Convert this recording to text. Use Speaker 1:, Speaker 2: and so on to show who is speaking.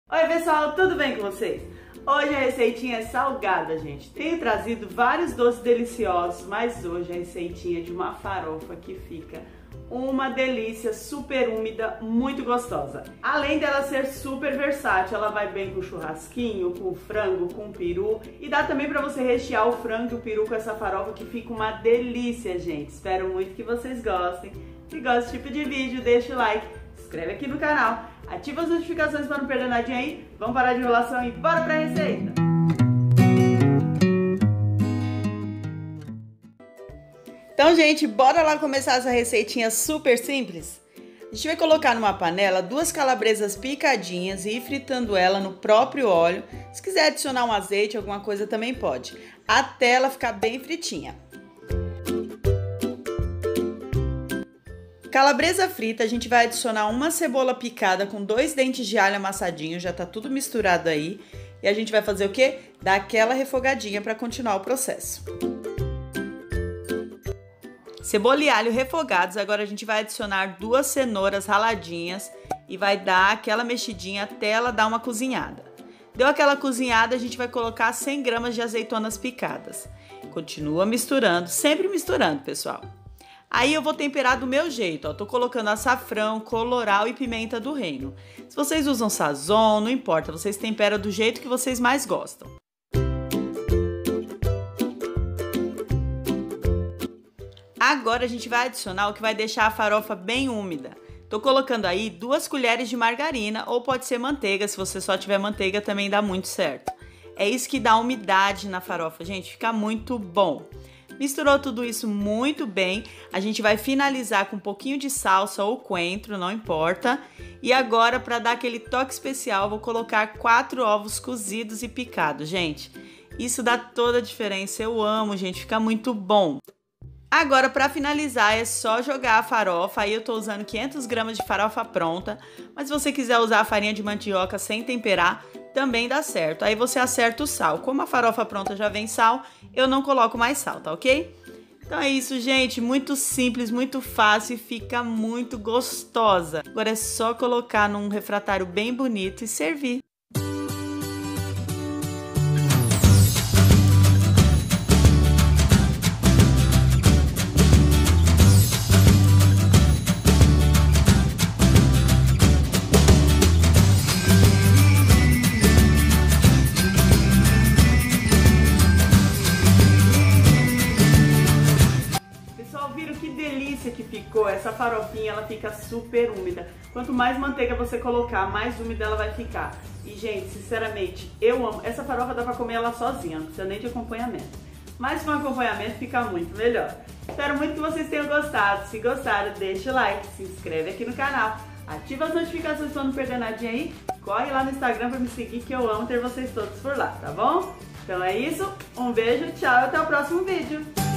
Speaker 1: Oi pessoal, tudo bem com vocês? Hoje a receitinha é salgada, gente. Tenho trazido vários doces deliciosos, mas hoje a receitinha é de uma farofa que fica uma delícia, super úmida, muito gostosa. Além dela ser super versátil, ela vai bem com churrasquinho, com frango, com peru. E dá também pra você rechear o frango e o peru com essa farofa que fica uma delícia, gente. Espero muito que vocês gostem. Se gosta desse tipo de vídeo, deixa o like, se inscreve aqui no canal, ativa as notificações para não perder nadinha aí. Vamos parar de enrolação e bora pra receita! Então, gente, bora lá começar essa receitinha super simples? A gente vai colocar numa panela 2 calabresas picadinhas e ir fritando ela no próprio óleo. Se quiser adicionar um azeite, alguma coisa também pode, até ela ficar bem fritinha. Calabresa frita, a gente vai adicionar uma cebola picada com 2 dentes de alho amassadinho, já tá tudo misturado aí. E a gente vai fazer o quê? Dar aquela refogadinha para continuar o processo. Cebola e alho refogados, agora a gente vai adicionar 2 cenouras raladinhas e vai dar aquela mexidinha até ela dar uma cozinhada. Deu aquela cozinhada, a gente vai colocar 100 gramas de azeitonas picadas. Continua misturando, sempre misturando, pessoal. Aí eu vou temperar do meu jeito, ó. Tô colocando açafrão, colorau e pimenta do reino. Se vocês usam sazon, não importa, vocês temperam do jeito que vocês mais gostam. Agora a gente vai adicionar o que vai deixar a farofa bem úmida. Tô colocando aí 2 colheres de margarina ou pode ser manteiga, se você só tiver manteiga também dá muito certo. É isso que dá umidade na farofa, gente, fica muito bom. Misturou tudo isso muito bem, a gente vai finalizar com um pouquinho de salsa ou coentro, não importa. E agora, para dar aquele toque especial, vou colocar 4 ovos cozidos e picados, gente. Isso dá toda a diferença, eu amo, gente, fica muito bom. Agora, para finalizar, é só jogar a farofa. Aí eu tô usando 500 gramas de farofa pronta, mas se você quiser usar a farinha de mandioca sem temperar, também dá certo. Aí você acerta o sal. Como a farofa pronta já vem sal, eu não coloco mais sal, tá ok? Então é isso, gente. Muito simples, muito fácil e fica muito gostosa. Agora é só colocar num refratário bem bonito e servir. Que ficou, essa farofinha ela fica super úmida. Quanto mais manteiga você colocar, mais úmida ela vai ficar. E gente, sinceramente, eu amo. Essa farofa dá pra comer ela sozinha, não precisa nem de acompanhamento. Mas com acompanhamento fica muito melhor. Espero muito que vocês tenham gostado. Se gostaram, deixa o like, se inscreve aqui no canal, ativa as notificações pra não perder nadinha aí. Corre lá no Instagram pra me seguir que eu amo ter vocês todos por lá, tá bom? Então é isso, um beijo, tchau e até o próximo vídeo.